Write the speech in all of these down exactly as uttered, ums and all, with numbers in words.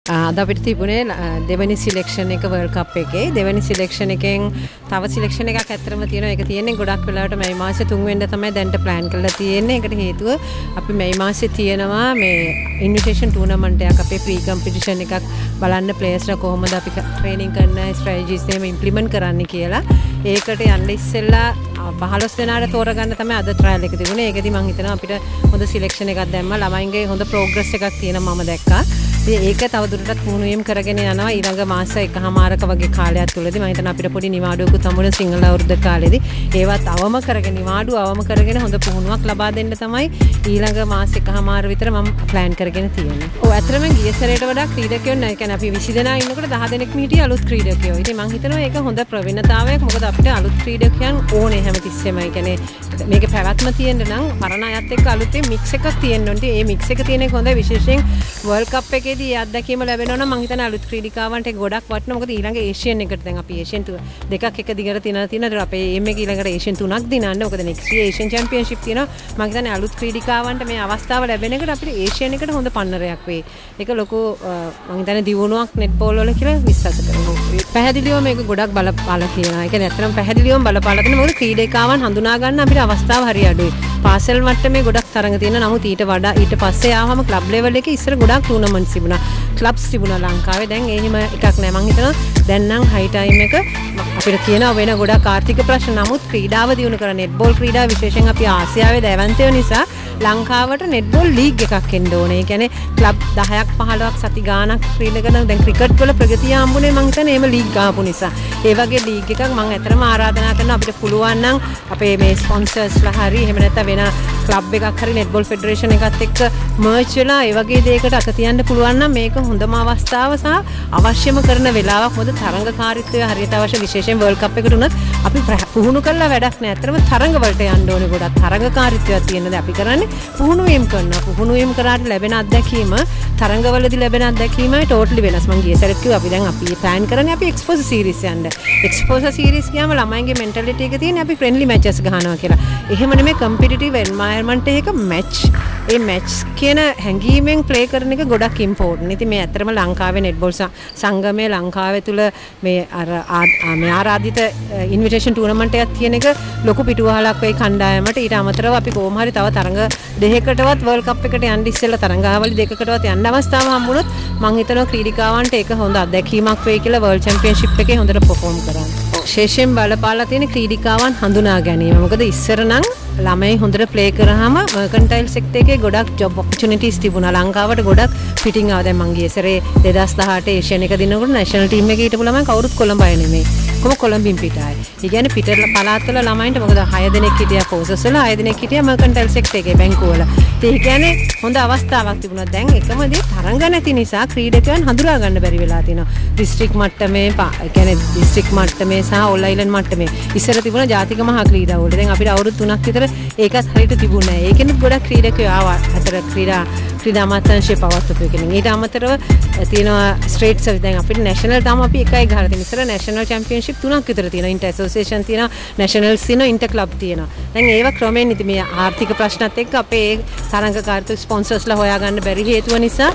අද අපිට තිබුණේ දෙවෙනි සිලෙක්ෂන් එක වර්ල්ඩ් කප් එකේ දෙවෙනි සිලෙක්ෂන් එකෙන් තව සිලෙක්ෂන් එකක් ඇත්තටම තියෙනවා. ඒක තියෙන්නේ ගොඩක් වෙලාවට මේ මාසේ තුන් වෙනිදා තමයි දැන්ට ප්ලෑන් කරලා තියෙන්නේ. ඒකට හේතුව අපි මේ මාසේ තියෙනවා මේ ඉන්විටේෂන් ටූර්නමන්ට් එකක් අපේ ප්‍රී කම්පිටිෂන් එකක් බලන්න ප්ලේයර්ස්ලා කොහොමද අපි ට්‍රේනින් කරන ස්ට්‍රැටජිස් එහෙම ඉම්ප්ලිමන්ට් කරන්න කියලා. ඒකට යන්න ඉස්සෙල්ලා පහළොස් දෙනාට තෝරගන්න තමයි අද ට්‍රයල් එක තිබුණේ. ඒකෙදි මම හිතනවා අපිට හොඳ සිලෙක්ෂන් එකක් දැම්මා. ළමයින්ගේ හොඳ ප්‍රෝග්‍රස් එකක් තියෙනවා මම දැක්කා. ඉතින් ඒක තවදුරටත් පුහුණු වීම කරගෙන යනවා ඊළඟ මාස එකමාරක වගේ කාලයක් තුලදී. මම හිතනවා අපිට පොඩි නිවාඩුවකුත් හම්බුන සිංහල අවුරුද්ද කාලෙදී. ඒවත් අවම කරගෙන නිවාඩුව අවම කරගෙන හොඳ පුහුණුවක් ලබා දෙන්න තමයි ඊළඟ මාස එකමාර විතර මම ප්ලෑන් කරගෙන තියෙන්නේ. ඔව් ඇත්තටම ගිය සැරේට වඩා ක්‍රීඩකයෝ නැහැ. කියන්නේ අපි විසි දෙනා ඉන්නකොට දහ දෙනෙක් හිටියේ අලුත් ක්‍රීඩකයෝ. ඉතින් මම හිතනවා ඒක හොඳ ප්‍රවීණතාවයක්. මොකද අපිට අලුත් ක්‍රීඩකයන් ඕනේ හැමතිස්සෙම. ඒ කියන්නේ මේකේ පැවැත්ම තියෙන්න නම් පරණ අයත් එක්ක අලුතෙන් මික්ස් එකක් තියෙන්න ඕනේ. ඒ මික්ස් එක තියෙන එක හොඳයි. විශේෂයෙන් වර්ල්ඩ් කප් එකේදී ඒ අත්දැකීම ලැබෙනවා නම් මම හිතන්නේ අලුත් ක්‍රීඩිකාවන්ට ඒක ගොඩක් වටිනවා. මොකද ඊළඟ ඒෂියන් එකට දැන් අපි ඒෂියන් දෙකක් එක දිගට තියනවා තියෙනවා. අපේ එම් එක ඊළඟට ඒෂියන් තුනක් දිනන්න. මොකද නෙක්ස්ට් ඉයර් ඒෂියන් චැම්පියන්ෂිප් තියෙනවා. මම හිතන්නේ අලුත් ක්‍රීඩිකාවන්ට මේ අවස්ථාව ලැබෙන එකට අපිට ඒෂියන් එකට හොඳ පන්නරයක් වෙයි. ඒක ලොකු මම හිතන්නේ දියුණුවක් නෙට්බෝල් වල කියලා විශ්වාස කරනවා. පැහැදිලිව මේක ගොඩක් බලපාලා කියනවා. ඒ කියන්නේ ඇත්තටම පැහැදිලිවම බලපාලා තියෙනවා. මොකද ක්‍රීඩිකාවන් හඳුනා ගන්න අපිට අවස්ථාව හරි අඩුයි. පාසල් මට්ටමේ ගොඩක් තරඟ තියෙනවා. නමුත් ඊට වඩා ඊට පස්සේ ආවම ක්ලබ් ලෙවල් එකේ ඉස්සර ගොඩක් ටූර්නමන්ට්ස් තිබුණා. ක්ලබ්ස් තිබුණා ලංකාවේ. දැන් එහෙම එකක් නෑ. මම හිතනවා දැන් නම් හයි ටයිම් එක අපිට තියෙනවා වෙන ගොඩක් ආර්ථික ප්‍රශ්න. නමුත් ක්‍රීඩාව දියුණු කරන නෙට්බෝල් ක්‍රීඩාව විශේෂයෙන් අපි ආසියාවේ දැවැන්තයෝ නිසා ලංකාවට නෙට්බෝල් ලීග් එකක් එන්න ඕනේ. ඒ කියන්නේ ක්ලබ් දහයක් පහළොවක් සති ගාණක් ක්‍රීඩා කරන දැන් ක්‍රිකට් වල ප්‍රගතිය හම්බුනේ මම හිතන්නේ එහෙම ලීග් ආපු නිසා. ඒ වගේ ලීග් එකක් මම ඇත්තටම ආරාධනා කරනවා අපිට පුළුවන් නම් අපේ මේ ස්පොන්සර්ස්ලා හරි එහෙම නැත්නම් වෙන ක්ලබ් එකක් හරි නෙට්බෝල් ෆෙඩරේෂන් එකත් එක්ක මර්ජ් වෙලා ඒ වගේ දෙයකට අත තියන්න පුළුවන් නම් මේක හොඳම අවස්ථාව සහ අවශ්‍යම කරන වෙලාවක්. මොකද තරඟකාරීත්වය හරියට අවශ්‍ය විශේෂයෙන් වර්ල්ඩ් කප් එකට උනත් අපි පුහුණු කළා වැඩක් නෑ. ඇත්තටම තරඟ වලට යන්න ඕනේ ගොඩක්. තරඟකාරීත්වයක් තියෙනද අපි කරන්නේ පුහුණු වීම කරනවා. පුහුණු වීම කරාට ලැබෙන අත්දැකීම තරඟවලදී ලැබෙන අත්දැකීමයි ටෝටලි වෙනස්. මම ගිය සැරේත් කිව්වා අපි දැන් අපි ප්ලෑන් කරන්නේ අපි එක්ස්පෝසර් සීරීස් යන්න. එක්ස්පෝසර් සීරීස් ගියාම ළමයින්ගේ මෙන්ටැලිටි එක තියෙන්නේ අපි ෆ්‍රෙන්ඩ්ලි මැචස් ගහනවා කියලා. එහෙම නෙමෙයි කම්පිටිටිව් එන්වයරන්මන්ට් එකක මැච්. ඒ මැච් කියන හැඟීමෙන් ප්ලේ කරන එක ගොඩක් ඉම්පෝටන්ට්. ඉතින් මේ ඇත්තටම ලංකාවේ නෙට්බෝල් සංගමයේ ලංකාවේ තුල මේ අර මේ ආරාධිත ඉන්විටේෂන් ටූර්නමන්ට් එකක් තියෙන එක ලොකු පිටුවහලක් වෙයි කණ්ඩායමට. ඊට අමතරව අපි කොහොම හරි තව තරඟ දෙකකටවත් වර්ල්ඩ් කප් එකට යන්න ඉස්සෙල්ලා තරඟාවලි දෙකකටවත් යන්න අවස්ථාව හම්බුනොත් මම හිතනවා ක්‍රීඩිකාවන්ට ඒක හොඳ අත්දැකීමක් වෙයි කියලා වර්ල්ඩ් චැම්පියන්ෂිප් එකේ හොඳට පර්ෆෝම් කරන්න. විශේෂයෙන් බලපාලා තියෙන ක්‍රීඩිකාවන් හඳුනා ගැනීම. මොකද ඉස්සර නම් ළමයි හොඳට ප්ලේ කරාම මර්කන්ටයිල් සෙක්ටර් එකේ ගොඩක් ජොබ් ඔපචුනිටිස් තිබුණා. ලංකාවට ගොඩක් ෆිටින් ආවා. දැන් මං ගිය සැරේ දෙදාස් දහඅට ඒෂියන් එක දිනනකොට නැෂනල් ටීම් එකේ හිටපු ළමයි කවුරුත් කොළඹයි නෙමෙයි. කොහොම කොළඹින් පිටායි. ඒ කියන්නේ පිට පළාත්වල ළමයින්ට මොකද හය දෙනෙක් හිටියා කෝසස් වල හය දෙනෙක් හිටියා මර්කන්ටයිල් සෙක්ටර් එකේ බැංකුව වල. ඒ කියන්නේ හොඳ අවස්ථාවක් තිබුණා. දැන් එකම දේ තරඟ නැති නිසා ක්‍රීඩකයන් හඳුනා ගන්න බැරි වෙලා තිනවා. දිස්ත්‍රික් මට්ටමේ ඒ කියන්නේ දිස්ත්‍රික් මට්ටමේ සහ ඕල් අයිලන්ඩ් මට්ටමේ ඉස්සර තිබුණා ජාතික මහා ක්‍රීඩා වල. දැන් අපිට අවුරුදු තුනක් විතර ඒකත් හරියට තිබුණේ නැහැ. ඒකෙනුත් ගොඩක් ක්‍රීඩකයෝ ආවා. අතර ක්‍රීඩා ක්‍රීඩා අමාත්‍යාංශයේ පවත්වපු එකෙන්. ඊට අමතරව තියෙනවා ස්ට්‍රේට් සර්විස්. දැන් අපිට නැෂනල් තාම අපි එකයි ගහලා තියෙන. ඉස්සර නැෂනල් චැම්පියන්ෂිප් තුනක් විතර තියෙනවා. ඉන්ටර් ඇසෝසියේෂන් තියෙනවා, නැෂනල්ස් තියෙනවා, ඉන්ටර් ක්ලබ් තියෙනවා. දැන් ඒව ක්‍රමයෙන් ඉතින් මේ ආර්ථික ප්‍රශ්නත් එක්ක අපේ තරඟකාරීත්ව ස්පොන්සර්ස්ලා හොයාගන්න බැරි හේතුව නිසා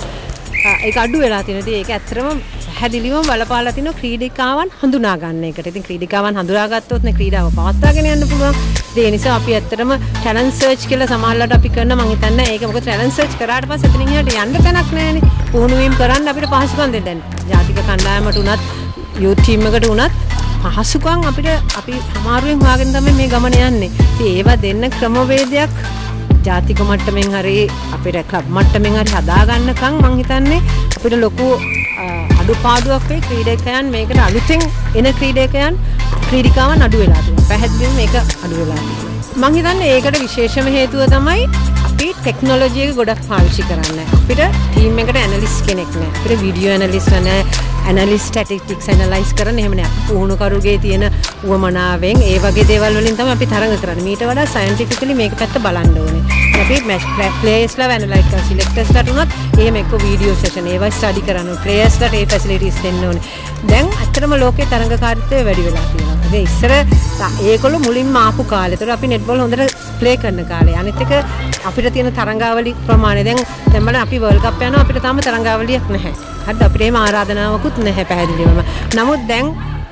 ඒක අඩු වෙලා තියෙනවා. ඒක ඇත්තටම පැහැදිලිවම බලපාලා තිනවා ක්‍රීඩිකාවන් හඳුනා ගන්න එකට. ඉතින් ක්‍රීඩිකාවන් හඳුනාගත්තොත් නේ ක්‍රීඩාව පවත්වාගෙන යන්න පුළුවන්. ඒ නිසා අපි ඇත්තටම ටැලන්ට් සර්ච් කියලා සමාජලට අපි කරන මම හිතන්නේ ඒක මොකද ටැලන්ට් සර්ච් කරාට පස්සේ එතනින් එහාට යන්න තැනක් නැහැනේ. පුහුණු වීම කරන්න අපිට පහසුකම් දෙන්න. ජාතික කණ්ඩායමට උනත් යූත් ටීම් එකට උනත් පහසුකම් අපිට අපි අමාරුවෙන් හොයාගෙන තමයි මේ ගමන යන්නේ. ඉතින් ඒවා දෙන්න ක්‍රමවේදයක් ජාතික මට්ටමින් හරි අපිට ක්ලබ් මට්ටමින් හරි හදාගන්නකම් මම හිතන්නේ අපිට ලොකු අඩුපාඩුවක් වෙයි. ක්‍රීඩකයන් මේකට අලුතෙන් එන ක්‍රීඩකයන් ක්‍රීඩිකාවන් අඩු වෙලා තියෙනවා. පැහැදිලිවම මේක අඩු වෙලා තියෙනවා. මම හිතන්නේ ඒකට විශේෂම හේතුව තමයි අපි ටෙක්නොලොජි එක ගොඩක් පාවිච්චි කරන්නේ. අපිට ටීම් එකට ඇනලිස්ට් කෙනෙක් නැහැ. අපිට වීඩියෝ ඇනලිස්ට් නැහැ. ඇනලිස්ට් ස්ටැටිස්ටික්ස් ඇනලයිස් කරන්න එහෙම නෑ. පුහුණුකරුගේ තියෙන උවමනාවෙන් ඒ වගේ දේවල් වලින් තමයි අපි තරඟ කරන්නේ. මීට වඩා සයන්ටිෆිකලි මේක පැත්ත බලන්න ඕනේ. අපි මැච් ප්ලේයර්ස්ලා ඇනලයිස් කරලා සිලෙක්ටර්ස්ලාට උනත් එහෙම එක්ක වීඩියෝ සෙෂන් ඒවා ස්ටඩි කරන්න ඕනේ. ප්ලේයර්ස්ලාට ඒ ෆැසිලිටිස් දෙන්න ඕනේ. දැන් ඇත්තටම ලෝකේ තරඟකාරීත්වය වැඩි වෙලා තියෙනවා. ඉතින් ඉස්සර ඒගොල්ලෝ මුලින්ම ආපු කාලේ. ඒතර අපි නෙට්බෝල් හොඳට ප්ලේ කරන කාලේ. අනිත් එක අපිට තියෙන තරංගාවලි ප්‍රමාණය දැන් දැන් බලන්න අපි වර්ල්ඩ් කප් යනවා අපිට තාම තරංගාවලියක් නැහැ. හරිද? අපිට එහෙම ආරාධනාවකුත් නැහැ පැහැදිලිවම. නමුත් දැන්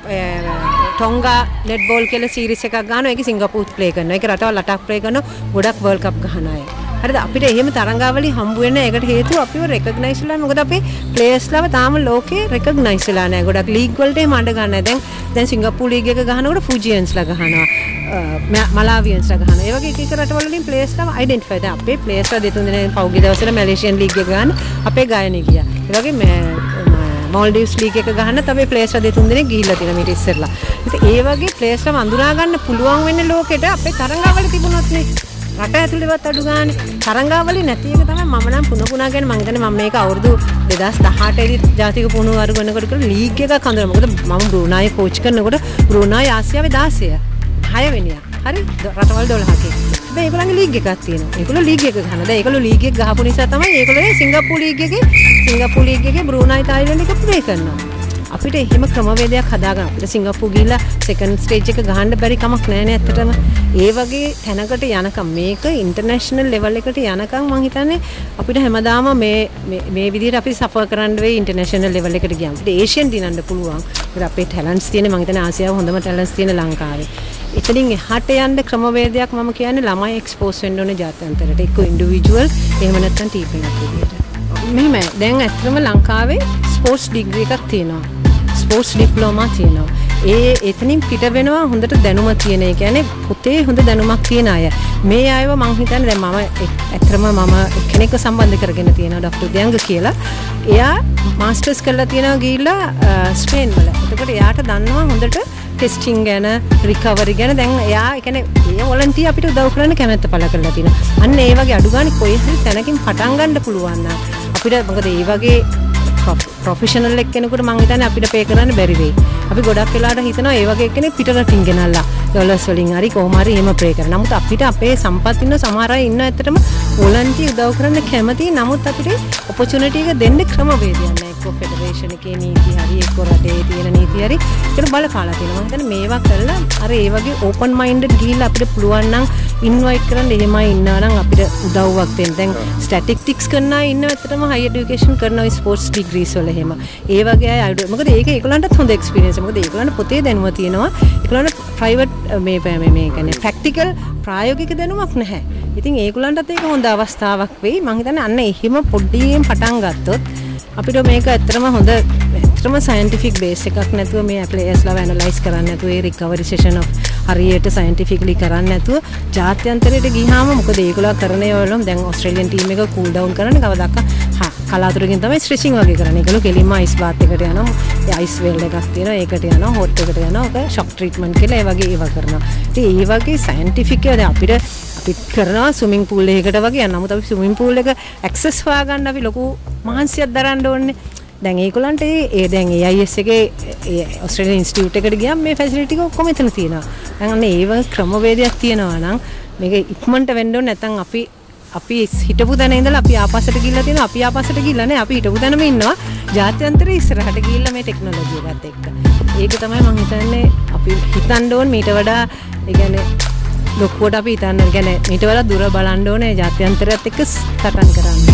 ටොංගා නෙට් බෝල් කියලා සීරීස් එකක් ගන්නවා. ඒක සිංගප්පූරුත් ප්ලේ කරනවා. ඒක රටවල් අටක් ප්ලේ කරනවා. ගොඩක් වර්ල්ඩ් කප් ගහන අය. හරිද? අපිට එහෙම තරංගාවලි හම්බ වෙන එකට හේතුව අපිව රෙකග්නයිස් වෙලා මොකද අපේ ප්ලේයර්ස්ලාව තාම ලෝකේ රෙකග්නයිස් වෙලා නැහැ. ගොඩක් ලීග් වලට එහෙම අඬ ගන්න. දැන් දැන් සිංගප්පූරු ලීග් එක ගහනකොට ෆුජියන්ස්ලා ගහනවා. මලාවියන්ස්ලා ගහනවා. ඒ වගේ එක එක රටවල වලින් ප්ලේයර්ස්ලාව අයිඩෙන්ටිෆයි. දැන් අපේ ප්ලේයර්ස්ලා දෙතුන් දෙනෙක් පහුගිය දවස්වල මැලේසියන් ලීග් එක ගන්න අපේ ගායනේ ගියා. ඒ වගේ මෝල්ඩිව්ස් ලීග් එක ගහන්න තමයි ප්ලේයර්ස්ලා දෙතුන් දෙනෙක් ගිහිල්ලා තියෙනවා මීට ඉස්සෙල්ලා. ඉතින් ඒ වගේ ප්ලේයර්ස්ලා අඳුනා ගන්න පුළුවන් වෙන්නේ ලෝකෙට අපේ තරංගාවලි තිබුණොත් නේ. රට ඇතුළේවත් අඩු ගානේ තරංගාවලි නැති එක තමයි මම නම් පුන පුනා ගැන මම හිතන්නේ මම මේක අවුරුදු දෙදාස් දහඅටේ දී ජාතික පුහුණු වරු වෙනකොට කරලා ලීග් එකක් හඳුනන. මොකද මම බ්‍රූනායි කෝච් කරනකොට බ්‍රූනායි ආසියාවේ දාසය හය වෙනියා. හරි රටවල් දොළහක. හැබැයි ඒගොල්ලන්ගේ ලීග් එකක් තියෙනවා. ඒගොල්ලෝ ලීග් එක ගහනවා. දැන් ඒගොල්ලෝ ලීග් එක ගහපු නිසා තමයි ඒගොල්ලෝ සිංගප්පූරු ලීග් එකේ සිංගප්පූරු ලීග් එකේ බ්‍රූනායි තායිලන්ඩ් එක ප්ලේ කරනවා. අපිට එහෙම ක්‍රමවේදයක් හදාගන්න අපිට සිංගප්පූරු ගිහිල්ලා සෙකන්ඩ් ස්ටේජ් එක ගහන්න බැරි කමක් නැහැ නේ ඇත්තටම. ඒ වගේ තැනකට යනකම් මේක ඉන්ටර්නැෂනල් ලෙවල් එකට යනකම් මම හිතන්නේ අපිට හැමදාම මේ මේ විදිහට අපි සෆර් කරන්න වෙයි ඉන්ටර්නැෂනල් ලෙවල් එකට ගියාම. අපිට ඒෂියන් දිනන්න පුළුවන්. ඒත් අපේ ටැලන්ට්ස් තියෙන මම හිතන්නේ ආසියාවේ හොඳම ටැලන්ට්ස් තියෙන ලංකාවේ. එතනින් එහාට යන්න ක්‍රමවේදයක් මම කියන්නේ ළමයි එක්ස්පෝස් වෙන්න ඕනේ ජාත්‍යන්තරයට. එක්ක ඉන්ඩිවිජුවල් එහෙම නැත්නම් ටීම් එකක් විදිහට. මෙහෙම දැන් ඇත්තටම ලංකාවේ ස්පෝර්ට්ස් ඩිග්‍රී එකක් තියෙනවා. ස්පෝර්ට්ස් ඩිප්ලෝමා තියෙනවා. ඒ එතනින් පිට වෙනවා හොඳට දැනුම තියෙන. ඒ කියන්නේ පොතේ හොඳ දැනුමක් තියෙන අය. මේ අයව මම හිතන්නේ දැන් මම ඇත්තටම මම කෙනෙක්ව සම්බන්ධ කරගෙන තියෙනවා ડોક્ટર දෙයංග කියලා. එයා මාස්ටර්ස් කරලා තියෙනවා ගිහිල්ලා ස්පේන් වල. එතකොට එයාට දන්නවා හොඳට ටෙස්ටිං ගැන රිකවරි ගැන දැන් එයා ඒ කියන්නේ ඒ වොලන්ටියර් අපිට උදව් කරන්න කැමැත්ත පළ කරලා තියෙනවා. අන්න ඒ වගේ අඩු ගානේ කොයි හරි තැනකින් පටන් ගන්න පුළුවන් නම් අපිට මොකද ඒ වගේ ප්‍රොෆෙෂනල් එක්කෙනෙකුට මම හිතන්නේ අපිට පේ කරන්න බැරි වෙයි. අපි ගොඩක් වෙලාවට හිතනවා ඒ වගේ කෙනෙක් පිටරටින් ගෙනල්ලා ඩොලර්ස් වලින් හරි කොහොම හරි එහෙම ප්‍රේ කරනවා. නමුත් අපිට අපේ සම්පත් ඉන්න සමහර අය ඉන්න ඇත්තටම වොලන්ටියර් උදව් කරන්න කැමතියි. නමුත් අපිට ඔපචුනිටි එක දෙන්න ක්‍රමවේදයක් නැහැ. එක්ක ෆෙඩරේෂන් එකේ නීති හරි එක්ක රටේ තියෙන නීති හරි ඒකට බලපාලා තියෙනවා. මම හිතන්නේ මේවා කරලා අර ඒ වගේ ඕපන් මයින්ඩඩ් ගිහිල්ලා අපිට පුළුවන් නම් ඉන්වයිට් කරන්න එහෙමයි ඉන්නවා නම් අපිට උදව්වක් දෙන්න. දැන් ස්ටැටිස්ටික්ස් කරන අය ඉන්න ඇත්තටම හයි එඩියුකේෂන් කරනවා ස්පෝර්ට්ස් ඩිග්‍රීස් වල එහෙම. ඒ වගේ අය අඩු. මොකද ඒක ඒගොල්ලන්ටත් හොඳ එක්ස්පීරියන්ස්. මොකද ඒගොල්ලන්ට පොතේ දැනුම තියෙනවා. ඒගොල්ලන්ට ප්‍රයිවට් මේ මේ මේ කියන්නේ ප්‍රැක්ටිකල් ප්‍රායෝගික දැනුමක් නැහැ. ඉතින් ඒගොල්ලන්ටත් ඒක හොඳ අවස්ථාවක් වෙයි. මම හිතන්නේ අන්න එහෙම පොඩ්ඩියෙන් පටන් ගත්තොත් අපිට මේක ඇත්තටම හොඳ ඇත්තටම සයන්ටිෆික් බේස් එකක් නැතුව මේ ප්ලේයර්ස්ලාව ඇනලයිස් කරන්න නැතුව ඒ රිකවරි සෙෂන් ඔෆ් හරියට සයන්ටිෆිකලි කරන්න නැතුව ජාත්‍යන්තරයට ගියාම මොකද ඒගොල්ලෝ කරන ඒවලම දැන් ඕස්ට්‍රේලියන් ටීම් එක කූල් ඩවුන් කරන්න කවදාක හා කලාතුරකින් තමයි ස්ට්‍රෙචින් වගේ කරන්නේ. ඒගොල්ලෝ කෙලින්ම අයිස් බාත් එකට යනවා. ඒ අයිස් වේල් එකක් තියෙනවා. ඒකට යනවා. හොට් එකට යනවා. ඔක ෂොක් ට්‍රීට්මන්ට් කියලා ඒ වගේ ඒවා කරනවා. ඉතින් ඒ වගේ සයන්ටිෆික් ඒවා දැන් අපිට අපි කරනවා ස්විමින් පූල් එකකට වගේ යනවා. නමුත් අපි ස්විමින් පූල් එක ඇක්සස් හොයාගන්න අපි ලොකු මහන්සියක් දරන්න ඕනේ. දැන් ඒගොල්ලන්ට ඒ දැන් ඒ ආයි එස් එකේ ඕස්ට්‍රේලියානු ඉන්ස්ටිටියුට් එකට ගියාම මේ ෆැසිලිටි එක ඔක්කොම එතන තියෙනවා. දැන් අන්න ඒ වගේ ක්‍රමවේදයක් තියෙනවා නම් මේක ඉක්මනට වෙන්න ඕනේ. නැත්නම් අපි අපි හිටපු තැන ඉඳලා අපි ආපස්සට ගිහිල්ලා තියෙනවා. අපි ආපස්සට ගිහිල්ලා නැහැ. අපි හිටපු තැනම ඉන්නවා. ජාත්‍යන්තරේ ඉස්සරහට ගිහිල්ලා මේ ටෙක්නොලොජි එකත් එක්ක. ඒක තමයි මම හිතන්නේ අපි හිතන්න ඕන මීට වඩා ඒ කියන්නේ ලොකුවට අපි හිතන්න. ඒ කියන්නේ මීට වඩා දුර බලන්න ඕනේ ජාත්‍යන්තරයත් එක්ක සටන් කරන්න.